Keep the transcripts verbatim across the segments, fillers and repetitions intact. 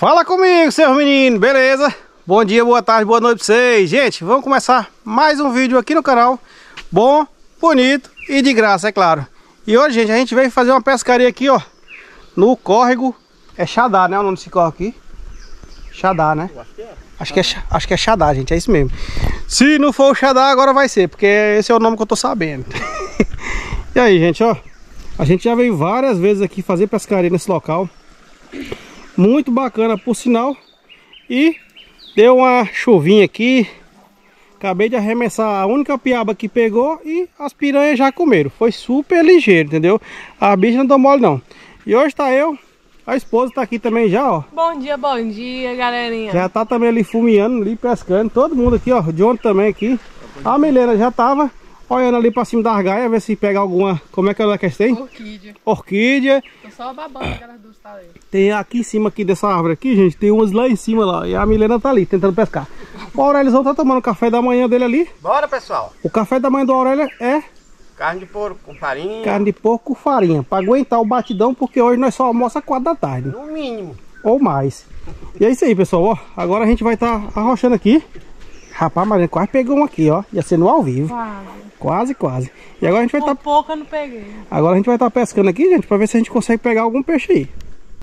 Fala comigo, seus meninos, beleza? Bom dia, boa tarde, boa noite pra vocês. Gente, vamos começar mais um vídeo aqui no canal. Bom, bonito e de graça, é claro. E hoje, gente, a gente veio fazer uma pescaria aqui, ó, no córrego. É Xadá, né? O nome desse córrego aqui. Xadá, né? Acho que é, acho que é Xadá, gente, é isso mesmo. Se não for o Xadá, agora vai ser, porque esse é o nome que eu tô sabendo. E aí, gente, ó, a gente já veio várias vezes aqui fazer pescaria nesse local. Muito bacana, por sinal. E deu uma chuvinha aqui. Acabei de arremessar a única piaba que pegou e as piranhas já comeram. Foi super ligeiro, entendeu? A bicha não deu mole não. E hoje tá eu, a esposa tá aqui também já, ó. Bom dia, bom dia, galerinha. Já tá também ali fumeando, ali pescando. Todo mundo aqui, ó. O John também aqui. A Milena já tava olhando ali pra cima da argaia, ver se pega alguma... Como é que ela quer ter? Orquídea. Orquídea. Tô só babando aquelas duas tá aí. Tem aqui em cima aqui dessa árvore aqui, gente. Tem umas lá em cima lá. E a Milena tá ali, tentando pescar. O Aurélio tá tomando o café da manhã dele ali. Bora, pessoal. O café da manhã do Aurélio é... Carne de porco com farinha. Carne de porco com farinha. Pra aguentar o batidão, porque hoje nós só almoça quatro da tarde. No mínimo. Ou mais. E é isso aí, pessoal, ó. Agora a gente vai estar tá arrochando aqui. Rapaz, mas a gente quase pegou um aqui, ó. Ia ser no ao vivo. Quase. Quase, quase. E agora a gente vai estar... Por pouco eu não peguei. Agora a gente vai estar tá pescando aqui, gente, pra ver se a gente consegue pegar algum peixe aí.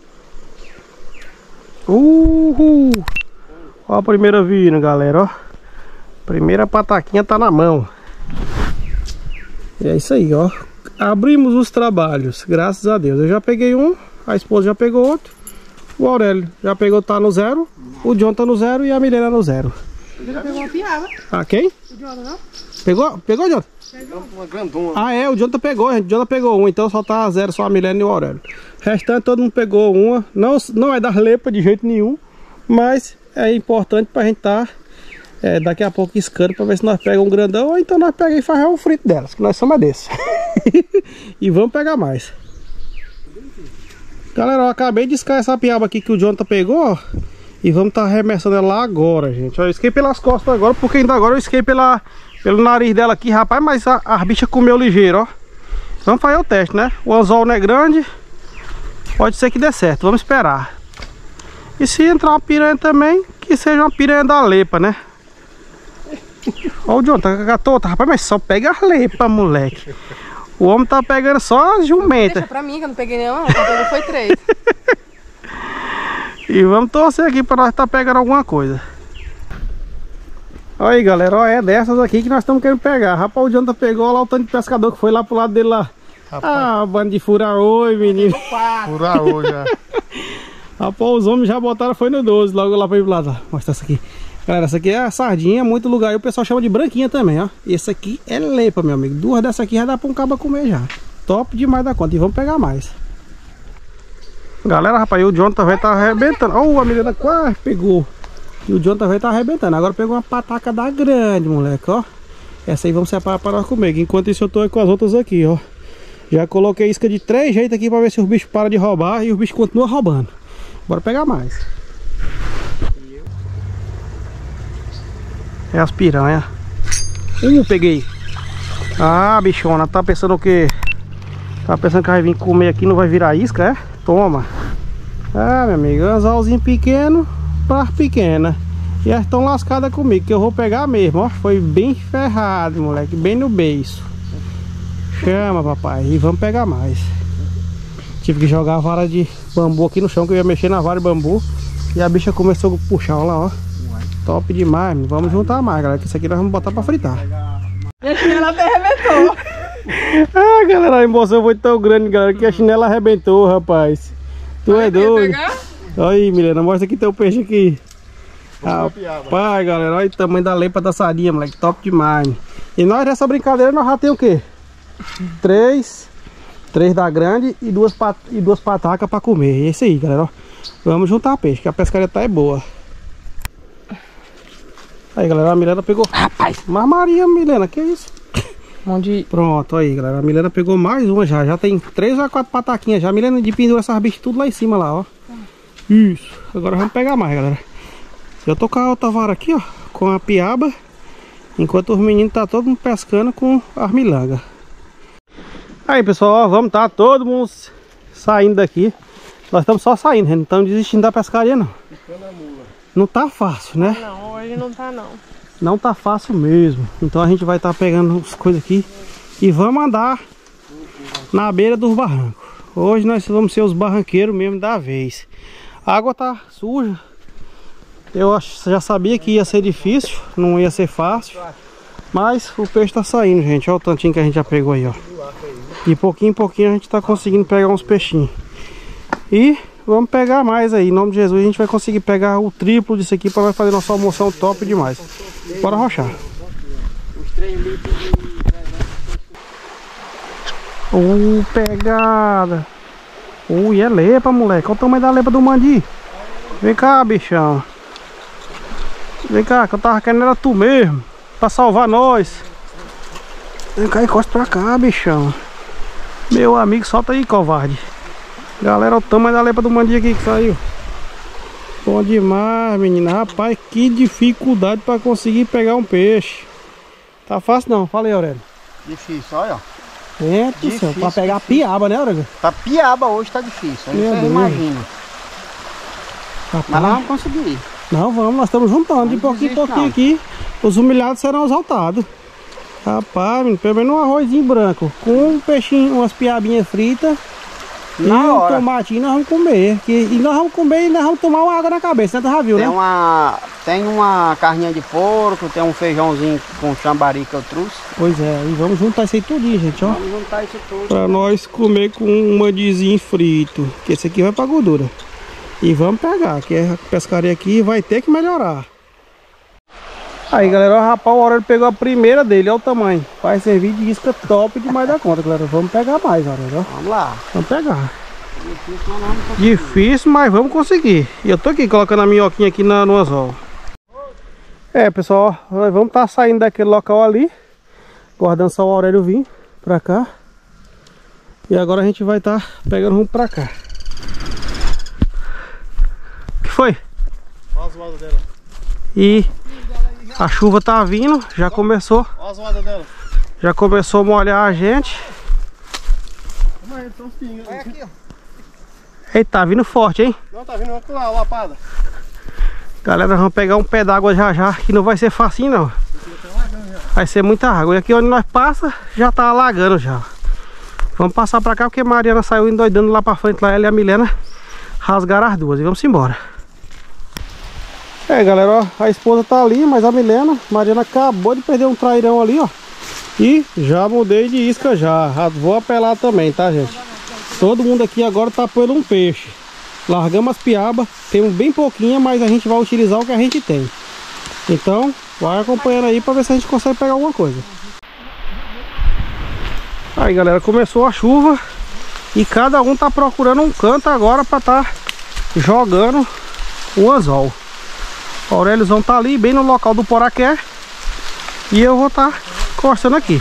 Uhul! Ó a primeira vindo, galera, ó. Primeira pataquinha tá na mão. E é isso aí, ó. Abrimos os trabalhos, graças a Deus. Eu já peguei um, a esposa já pegou outro. O Aurélio já pegou, tá no zero. O John tá no zero e a Milena no zero. Ele já pegou uma piaba. Ah, quem? O Jonathan, não? Pegou? Pegou, John? Pegou uma grandona. Ah, é, o Jonathan pegou, gente. O Jonathan pegou um, então só tá zero, só a Milena e o Aurélio. O restante todo mundo pegou uma. Não, não é das lepas de jeito nenhum, mas é importante pra gente tá é, daqui a pouco iscando pra ver se nós pegamos um grandão ou então nós pegamos e faz um frito delas, que nós somos desses. E vamos pegar mais. Galera, eu acabei de iscar essa piaba aqui que o Jonathan pegou, ó, e vamos tá arremessando ela lá agora, gente. Ó, eu isquei pelas costas agora, porque ainda agora eu isquei pela... pelo nariz dela aqui, rapaz, mas a, a bicha comeu ligeiro, ó. Vamos fazer o teste, né? O anzol não é grande, pode ser que dê certo, vamos esperar. E se entrar uma piranha também, que seja uma piranha da lepa, né? Ó o John, tá com a gatota, rapaz, mas só pega a lepa, moleque. O homem tá pegando só as jumentas. Deixa pra mim que eu não peguei nenhuma, não. Só foi três. E vamos torcer aqui pra nós tá pegando alguma coisa. Olha aí, galera, ó, é dessas aqui que nós estamos querendo pegar. Rapaz, o Jonathan pegou lá o tanto de pescador que foi lá pro lado dele lá. Rapaz. Ah, bando de fura-oi, menino. Fura-oi já. Rapaz, os homens já botaram, foi no doze, logo lá pra ir pro lado. Mostra essa aqui. Galera, essa aqui é a sardinha, muito lugar. E o pessoal chama de branquinha também, ó. Esse aqui é lepa, meu amigo. Duas dessas aqui já dá pra um cabo comer já. Top demais da conta. E vamos pegar mais. Galera, rapaz, o Jonathan vai tá arrebentando. Ó, oh, a Milena quase pegou. E o Jonathan vai tá arrebentando. Agora pegou uma pataca da grande, moleque, ó. Essa aí vamos separar para nós comer. Enquanto isso eu tô com as outras aqui, ó. Já coloquei isca de três jeitos aqui para ver se os bichos param de roubar. E os bichos continuam roubando. Bora pegar mais. É as piranhas. Uh, peguei. Ah, bichona, tá pensando o quê? Tá pensando que vai vir comer aqui, não vai virar isca, é? Toma. Ah, meu amigo, anzolzinho pequeno para pequena. E elas estão lascadas comigo, que eu vou pegar mesmo, ó. Foi bem ferrado, moleque, bem no beiço. Chama, papai, e vamos pegar mais. Tive que jogar a vara de bambu aqui no chão, que eu ia mexer na vara de bambu. E a bicha começou a puxar, olha lá, ó. Top demais, vamos juntar mais, galera, que isso aqui nós vamos botar pra fritar. A chinela até arrebentou. Ah, galera, a emoção foi tão grande, galera, que a chinela arrebentou, rapaz. Tu é doido. Aí, Milena, mostra aqui teu peixe aqui. Rapaz, galera, olha o tamanho da lepa da sardinha, moleque, top demais. E nós nessa brincadeira nós já tem o quê? Três, três da grande e duas, pat, e duas patacas pra comer. E é isso aí, galera, ó. Vamos juntar peixe, que a pescaria tá é boa. Aí, galera, a Milena pegou. Rapaz, mas Maria, Milena, que isso? Onde... Pronto, aí, galera, a Milena pegou mais uma já. Já tem três ou quatro pataquinhas já. A Milena de pendura essas bichas tudo lá em cima, lá, ó. Isso, agora vamos pegar mais, galera. Eu tô com a outra vara aqui, ó, com a piaba, enquanto os meninos tá todo mundo pescando com as milangas. Aí, pessoal, ó, vamos tá todo mundo saindo daqui. Nós estamos só saindo, gente. Não estamos desistindo da pescaria, não. Não tá fácil, né? Não, hoje não tá não. Não tá fácil mesmo. Então a gente vai estar tá pegando as coisas aqui e vamos andar na beira dos barrancos. Hoje nós vamos ser os barranqueiros mesmo da vez. A água tá suja. Eu já sabia que ia ser difícil, não ia ser fácil. Mas o peixe tá saindo, gente. Olha o tantinho que a gente já pegou aí, ó. De pouquinho em pouquinho a gente tá conseguindo pegar uns peixinhos. E vamos pegar mais aí. Em nome de Jesus a gente vai conseguir pegar o triplo disso aqui para nós fazer nossa almoção top demais. Bora rochar. Uh, pegada. Uh, e é lepa, moleque. Olha o tamanho da lepa do mandi. Vem cá, bichão. Vem cá, que eu tava querendo era tu mesmo. Pra salvar nós. Vem cá, encosta pra cá, bichão. Meu amigo, solta aí, covarde. Galera, olha o tamanho da lepa do mandi aqui que saiu. Bom demais, menina. Rapaz, que dificuldade pra conseguir pegar um peixe. Tá fácil não, fala aí, Aurélio. Difícil, olha. É, do céu, pra pegar a piaba, né, Aurélio? Tá piaba hoje, tá difícil. Aí você imagina. Mas nós vamos conseguir. Não, vamos, nós estamos juntando não de pouquinho em pouquinho não. Aqui. Os humilhados serão exaltados. Rapaz, menino, pelo menos um arrozinho branco com um peixinho, umas piabinhas fritas. Na e hora. Um tomatinho nós vamos comer. Que, e nós vamos comer e nós vamos tomar uma água na cabeça, né? Tu já viu, tem né? Uma, tem uma carninha de porco, tem um feijãozinho com chambari que eu trouxe. Pois é, e vamos juntar isso aí tudinho, gente, ó. Vamos juntar isso tudo. Pra nós comer com um mandizinho frito. Que esse aqui vai pra gordura. E vamos pegar, que a pescaria aqui vai ter que melhorar. Aí, galera, o rapaz, o Aurélio pegou a primeira dele, olha o tamanho. Vai servir de isca top demais da conta, galera. Vamos pegar mais, Aurélio. Vamos lá. Vamos pegar. Difícil, mas vamos conseguir. Difícil, mas vamos conseguir. E eu tô aqui colocando a minhoquinha aqui na, no anzol. É, pessoal, nós vamos estar tá saindo daquele local ali. Guardando só o Aurélio vir pra cá. E agora a gente vai estar tá pegando rumo pra cá. O que foi? Olha a zoada dela. E a chuva tá vindo, já começou. Olha a zoada dela. Já começou a molhar a gente. Olha aqui, ó. Eita, tá vindo forte, hein? Não, tá vindo outro lá, lapada. Galera, vamos pegar um pé d'água já já, que não vai ser facinho não. Vai ser muita água. E aqui onde nós passa, já tá alagando já. Vamos passar pra cá porque a Mariana saiu endoidando lá pra frente, lá ela e a Milena rasgaram as duas. E vamos embora. É, galera, ó, a esposa tá ali, mas a Milena, Mariana acabou de perder um trairão ali, ó. E já mudei de isca já. Vou apelar também, tá, gente? Todo mundo aqui agora tá por um peixe. Largamos as piabas, temos bem pouquinha, mas a gente vai utilizar o que a gente tem. Então, vai acompanhando aí pra ver se a gente consegue pegar alguma coisa. Aí, galera, começou a chuva e cada um tá procurando um canto agora pra tá jogando o anzol. O Auréliozão tá ali, bem no local do poraqué. E eu vou estar tá cortando aqui.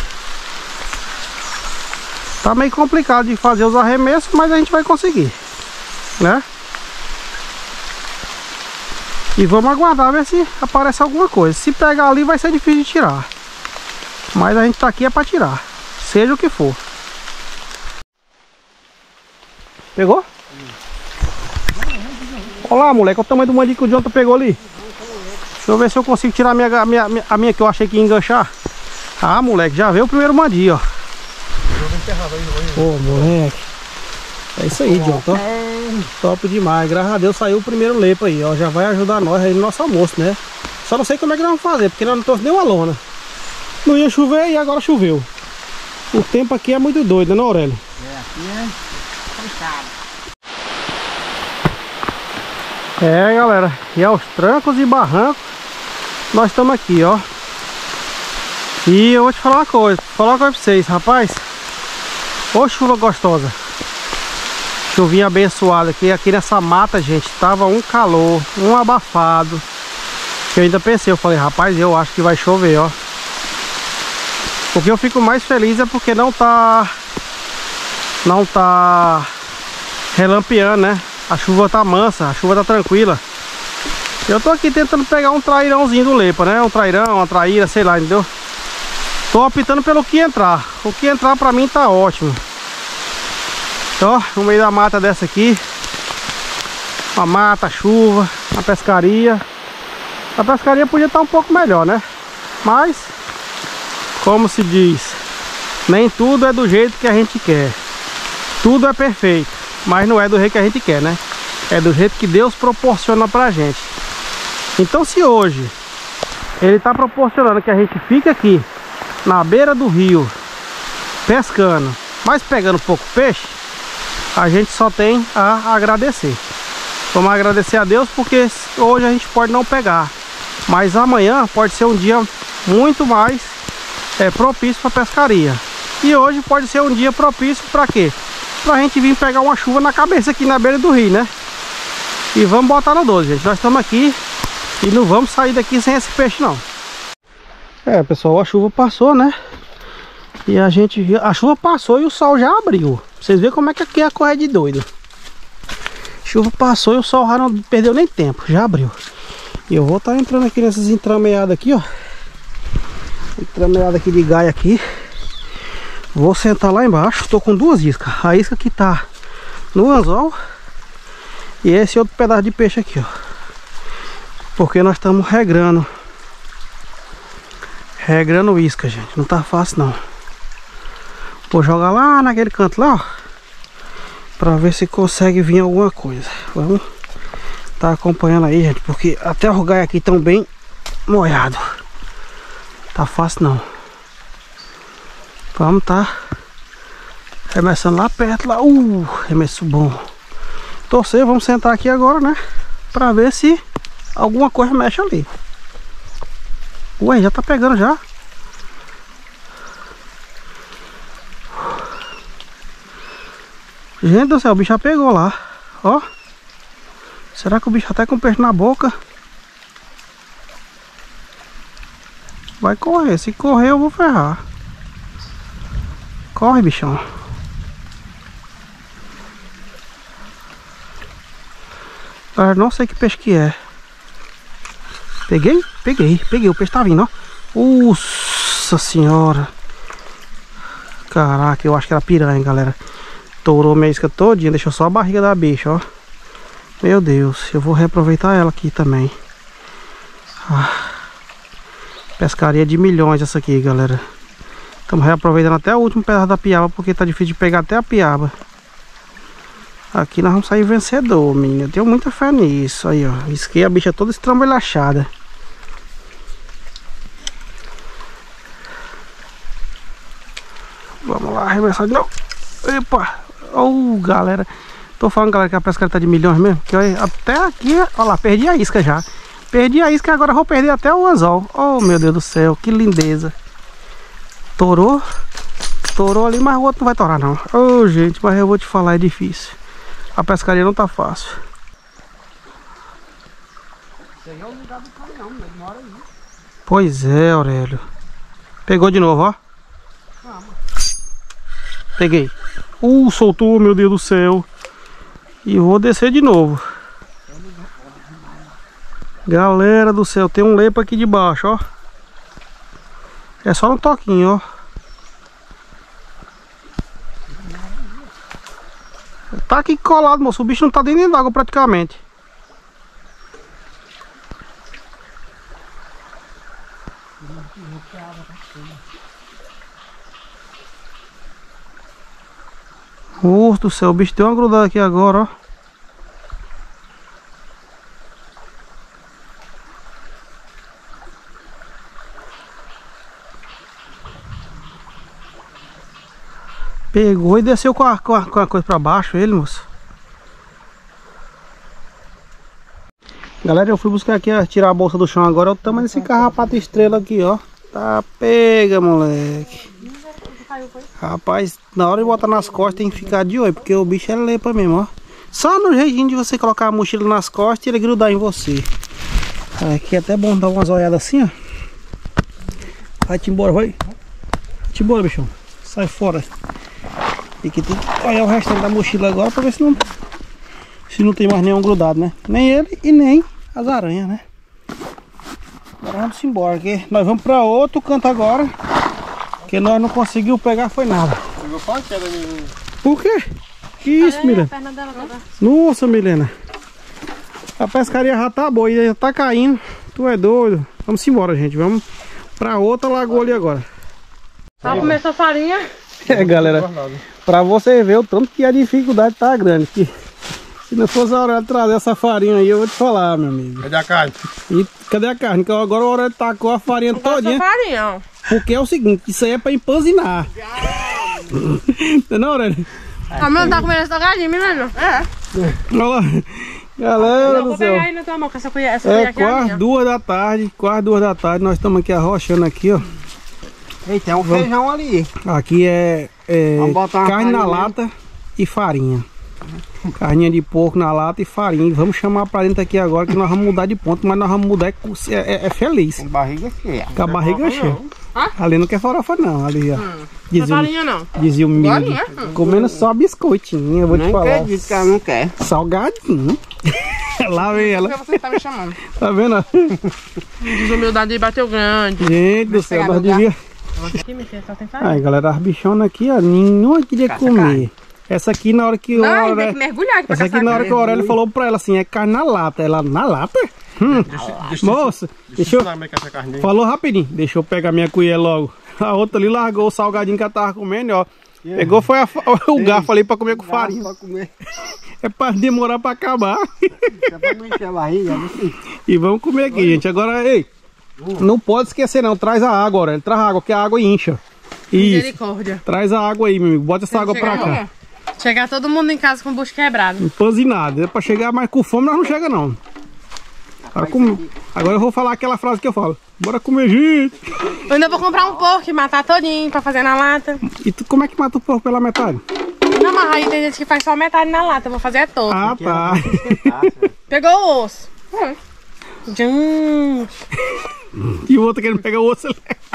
Tá meio complicado de fazer os arremessos, mas a gente vai conseguir, né? E vamos aguardar ver se aparece alguma coisa. Se pegar ali vai ser difícil de tirar. Mas a gente tá aqui é pra tirar, seja o que for. Pegou? Olha lá, moleque, olha o tamanho do mandi que o Jonathan pegou ali. Deixa eu ver se eu consigo tirar a minha, a minha, a minha que eu achei que ia enganchar. Ah, moleque, já veio o primeiro mandi, ó. Ô, oh, moleque. É isso aí, Jonathan. Top demais. Graças a Deus saiu o primeiro lepo aí, ó. Já vai ajudar nós aí no nosso almoço, né? Só não sei como é que nós vamos fazer, porque nós não trouxe nenhuma lona. Não ia chover e agora choveu. O tempo aqui é muito doido, né, Aurélio? É, aqui é complicado. É, galera, e aos trancos e barrancos nós estamos aqui, ó. E eu vou te falar uma coisa, vou falar uma coisa pra vocês, rapaz. Ô, chuva gostosa. Chuvinha abençoada aqui, aqui nessa mata, gente, tava um calor, um abafado. Eu ainda pensei, eu falei, rapaz, eu acho que vai chover, ó. O que eu fico mais feliz é porque não tá Não tá relampeando, né? A chuva tá mansa, a chuva tá tranquila. Eu tô aqui tentando pegar um trairãozinho do lepa, né? Um trairão, uma traíra, sei lá, entendeu? Tô optando pelo que entrar. O que entrar pra mim tá ótimo. Ó, no meio da mata dessa aqui, a mata, a chuva, a pescaria. A pescaria podia estar um pouco melhor, né? Mas, como se diz, nem tudo é do jeito que a gente quer. Tudo é perfeito, mas não é do jeito que a gente quer, né? É do jeito que Deus proporciona pra gente. Então, se hoje Ele está proporcionando que a gente fique aqui na beira do rio pescando, mas pegando pouco peixe, a gente só tem a agradecer. Vamos agradecer a Deus porque hoje a gente pode não pegar, mas amanhã pode ser um dia muito mais é, propício para pescaria. E hoje pode ser um dia propício para quê? Pra gente vir pegar uma chuva na cabeça aqui na beira do rio, né? E vamos botar no doze, gente. Nós estamos aqui e não vamos sair daqui sem esse peixe, não. É, pessoal, a chuva passou, né? E a gente... A chuva passou e o sol já abriu. Pra vocês verem como é que aqui é a correia de doido. A chuva passou e o sol já não perdeu nem tempo. Já abriu. E eu vou estar tá entrando aqui nessas entrameadas aqui, ó. Entrameada aqui de gaia aqui. Vou sentar lá embaixo. Estou com duas iscas. A isca que tá no anzol e esse outro pedaço de peixe aqui, ó. Porque nós estamos regrando. Regrando isca, gente. Não tá fácil, não. Vou jogar lá naquele canto lá, ó, pra ver se consegue vir alguma coisa. Vamos tá acompanhando aí, gente. Porque até os gaios aqui estão bem molhados. Tá fácil, não. Vamos tá remessando lá perto, lá. Uh, remesso bom. Torcer, vamos sentar aqui agora, né? Pra ver se alguma coisa mexe ali. Ué, já tá pegando já. Gente do céu, o bicho já pegou lá. Ó. Será que o bicho até com o peixe na boca? Vai correr. Se correr eu vou ferrar. Corre, bichão. Eu não sei que peixe que é. Peguei? Peguei. Peguei. O peixe tá vindo, ó. Nossa senhora. Caraca, eu acho que era piranha, galera. Tourou minha isca todinha. Deixou só a barriga da bicha, ó. Meu Deus. Eu vou reaproveitar ela aqui também. Ah. Pescaria de milhões essa aqui, galera. Estamos reaproveitando até o último pedaço da piaba, porque tá difícil de pegar até a piaba. Aqui nós vamos sair vencedor, menino. Eu tenho muita fé nisso. Aí, ó. Isquei a bicha toda estrambelhachada. Vamos lá, arremessar de novo. Epa! Oh, galera. Tô falando, galera, que a pescaria tá de milhões mesmo. Que olha, até aqui, olha lá, perdi a isca já. Perdi a isca e agora vou perder até o anzol. Oh, meu Deus do céu, que lindeza. Torou. Torou ali, mas o outro não vai torar, não. Oh, gente, mas eu vou te falar, é difícil. A pescaria não tá fácil. Esse aí é o lugar do caminhão, né? Demora aí. Pois é, Aurélio. Pegou de novo, ó. Ah, peguei. Uh, soltou, meu Deus do céu. E vou descer de novo. Galera do céu, tem um lepo aqui de baixo, ó. É só um toquinho, ó. Tá aqui colado, moço. O bicho não tá dentro d'água praticamente. Nossa do céu, o bicho deu uma grudada aqui agora, ó. Pegou e desceu com a, com a, com a coisa pra baixo ele, moço. Galera, eu fui buscar aqui, ó, tirar a bolsa do chão agora. É o tamanho desse carrapato estrela aqui, ó. Tá pega, moleque. Rapaz, na hora de botar nas costas tem que ficar de olho, porque o bicho é lepa mesmo, ó. Só no jeitinho de você colocar a mochila nas costas e ele grudar em você. Aqui é até bom dar umas olhadas assim, ó. Vai-te embora, vai. Vai-te embora, bichão. Sai fora. E que tem que olhar o restante da mochila agora pra ver se não, se não tem mais nenhum grudado, né? Nem ele e nem as aranhas, né? Agora vamos embora, que nós vamos pra outro canto agora. Que nós não conseguimos pegar foi nada. Pegou só a queda, menina. Por quê? Que isso, Milena? Nossa, Milena. A pescaria já tá boa, já tá caindo. Tu é doido. Vamos embora, gente. Vamos pra outra lagoa ali agora. Só comer essa farinha. É, galera. Pra você ver o tanto que a dificuldade tá grande. Que se não fosse a hora de trazer essa farinha aí, eu vou te falar, meu amigo. Cadê a carne? E cadê a carne? Que agora a hora de tacou a farinha todinha. Farinha, ó. Porque é o seguinte, isso aí é pra empanzinar. Não, Aurélio? A minha tá comendo essa galinha, menino? É. Olha lá. Galera Eu do vou céu. pegar aí na tua mão, que essa colher, essa colher É aqui é a quase minha. duas da tarde, quase duas da tarde. Nós estamos aqui arrochando aqui, ó. Ei, tem um feijão ali. Aqui é, é Vamos botar uma carne na farinha. lata e farinha. Carninha de porco na lata e farinha. E vamos chamar pra dentro aqui agora que nós vamos mudar de ponto, mas nós vamos mudar é, é, é feliz. Com barriga cheia. Com a barriga cheia. Hã? Ali não quer farofa não, ali ó. Não é Dizia, o- farinha, não. dizia o menino. Farinha? Comendo só biscoitinho, eu vou te Não falar. acredito que ela não quer. Salgadinho. Lá vem ela. Por que você tá me chamando? Tá vendo? Desumildade e bateu grande. Gente do céu, pegar nós no devia... Aqui, minha filha, só tem farinha. Aí galera, as bichonas aqui, ó, nenhuma queria Caça comer. carne. Essa aqui na hora que o Não, tem que Aurélio... mergulhar aqui pra Essa aqui caçar na hora carne. que o Aurélio falou pra ela assim, é carne na lata. Ela, na lata? Hum. Moça, deixa eu... Falou rapidinho, deixa eu pegar minha colher logo. A outra ali largou o salgadinho que ela tava comendo, ó. Pegou foi a fa- o garfo ali pra comer com farinha. Pra comer. É pra demorar pra acabar. É pra não encher a barriga. Assim. E vamos comer aqui, gente. Agora, ei, não pode esquecer não. Traz a água, Aurélio. Traz a água, que a água incha. Isso. Misericórdia. Traz a água aí, meu amigo. Bota essa água pra cá. Chegar, chegar todo mundo em casa com o bucho quebrado. Empanzinado. É pra chegar mais com fome, nós não chega não. Agora, com- Agora eu vou falar aquela frase que eu falo. Bora comer, gente. Eu ainda vou comprar um porco e matar todinho pra fazer na lata. E tu, como é que mata o porco pela metade? Não, mas aí tem gente que faz só metade na lata. Eu vou fazer todo. Ah, tá. Pegou o osso. Hum. Jum. E o outro querendo pegar o osso.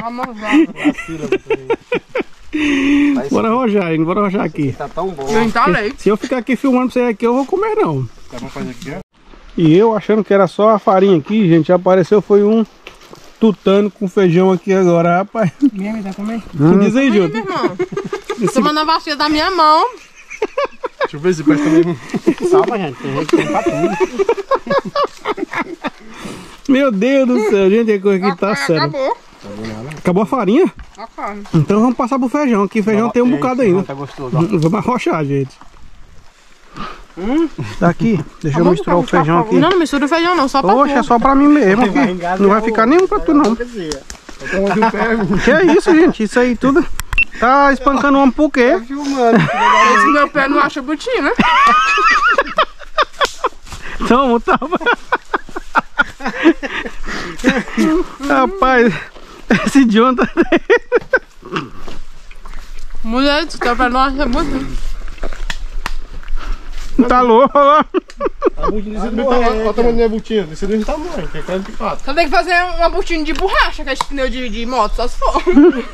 Bora arrojar, hein? Bora arrojar aqui. Tá tão bom. Eu entalei. Se eu ficar aqui filmando pra você aqui, eu vou comer não. Tá bom fazer aqui, ó. E eu achando que era só a farinha aqui, gente, apareceu foi um tutano com feijão aqui agora, rapaz. Minha me dá comer? Hum. Diz aí, Meu Júlio. irmão. Tomando a vacina da minha mão. Deixa eu ver se presta mesmo. Salva, gente. Tem gente que tem pra tudo. Meu Deus do céu, gente, a coisa aqui tá séria. Acabou. Acabou a farinha? A carne. Então vamos passar pro feijão, que feijão tem um bocado ainda. Tá gostoso, ó. Hum, Vamos arrochar, gente. Tá aqui, deixa eu misturar o feijão aqui. Não, não mistura o feijão não, só pra Poxa, é só pra mim mesmo aqui. Não vai ficar nenhum pra tu não. Que é isso, gente? Isso aí tudo tá espancando um por quê? Filmando. Esse meu pé não acha botinho, né? Toma, toma. Rapaz, esse John tá... Mulher, esse teu pé não acha botinho. tá louco lá. Olha o tamanho da butinha. Esse não tá bom, que é carne de pato. Só tem que fazer uma botinha de borracha, que é esse pneu de, de moto, só se for.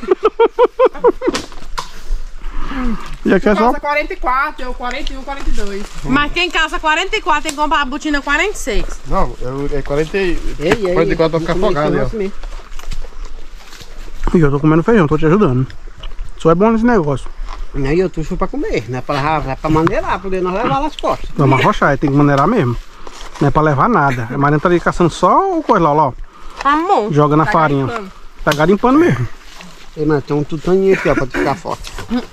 Já quer só... Calça quarenta e quatro, eu quarenta e um, quarenta e dois. Mas quem calça quarenta e quatro tem que comprar a botina quarenta e seis. Não, eu- é quarenta e Ei, ei, quarenta e quatro pra ficar isso folgado, mesmo, ó. isso mesmo. E eu tô comendo feijão, tô te ajudando. Só é bom nesse negócio. Não, e eu tô pra comer, não é pra, levar- é pra maneirar, pra poder nós levar nas costas. Vamos arrochar, tem que maneirar mesmo. Não é pra levar nada. A Mariana tá ali caçando só o coisa lá, ó. Tá bom. Joga na Tá farinha. garimpando. Tá garimpando mesmo. Ei, mano, tem um tutaninho aqui, ó, pra tu ficar forte.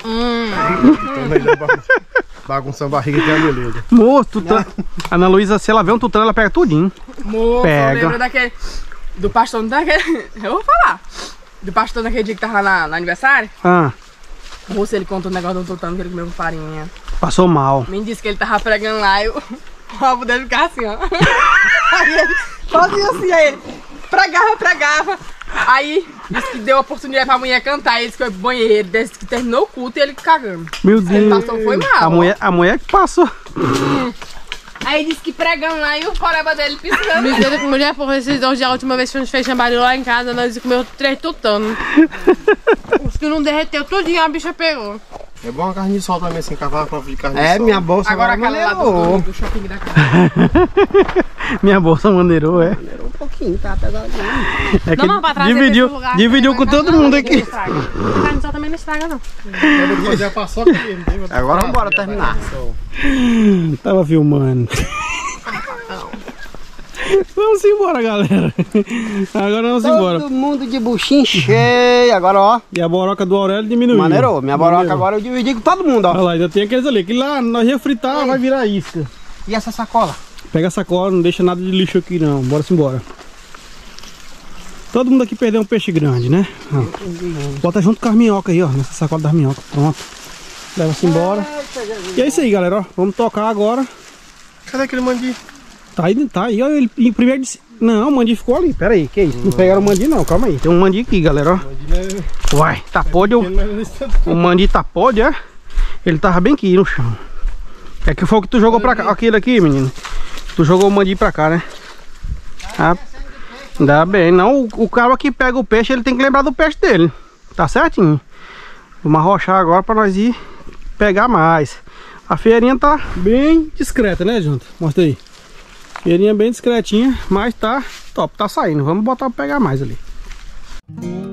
Bagunçando a barriga que é a beleza. Moço, tutano. A Ana Luísa, se ela vê um tutano, ela pega tudinho. Moço, Pega. eu lembro daquele... Do pastor daquele... Eu vou falar. Do pastor daquele dia que tava lá na, no aniversário. Ah, Moço, ele contou um negócio do tutano que ele comeu com farinha. passou mal. Me disse que ele tava pregando lá e o, o rabo dele ficava assim, ó. Aí ele, sozinho assim, aí ele pregava, pregava. Aí disse que deu a oportunidade pra mulher cantar. Ele disse que foi pro banheiro, disse que terminou o culto e ele cagando. Meu Ele Deus. passou, foi mal. A mulher, a mulher que passou. Aí disse que pregando lá e o coreba dele piscando. Me deu com mulher, porra, esses dois dias, a última vez que a gente fez chambaril lá em casa, nós comeu três tutanos. Os que não derreteu tudinho, a bicha pegou. É bom a carne de sol também, assim, cavalo com de carne de É, sol. minha bolsa Agora agora aquela lá do, maneirou. do, do shopping da casa. Minha bolsa maneirou, é. Um pouquinho, tá pesadinho. É que Não, mas pra trazer dividiu, desse lugar, dividiu né? com Mas todo não, mundo não aqui. estraga. A carne só também não estraga, não. Eu vou fazer a paçoca aqui. não tem- Agora vambora terminar. Tava filmando. Vamos embora, galera. Agora vamos Todo embora. Todo mundo de buchinho cheio. Agora, ó. E a boroca do Aurélio diminuiu. Maneirou. Minha boroca Maneirou. agora eu dividi com todo mundo, ó. Olha lá, ainda tem aqueles ali. Que lá nós ia fritar, Ei. vai virar isca. E essa sacola? Pega a sacola, não deixa nada de lixo aqui não. Bora-se embora. Todo mundo aqui perdeu um peixe grande, né? Ó. Bota junto com as minhocas aí, ó. Nessa sacola das minhocas. Pronto. Leva-se embora. E é isso aí, galera, ó. Vamos tocar agora. Cadê aquele mandi? Tá aí, tá aí, ó. Ele em primeiro disse... Não, o mandi ficou ali. Pera aí, que isso? Não pegaram o mandi não, calma aí. Tem um mandi aqui, galera, ó. Uai, tá podre. O, o mandi tá podre, é? Ele tava bem aqui no chão. É que foi o que tu jogou pra cá. Aquele aqui, menino. Tu jogou o mandi pra cá, né? Ah, dá bem. Não, o, o cara que pega o peixe, ele tem que lembrar do peixe dele. Tá certinho. Vamos arrochar agora pra nós ir pegar mais. A feirinha tá bem discreta, né, Junto? Mostra aí. Feirinha bem discretinha, mas tá top, tá saindo. Vamos botar pra pegar mais ali.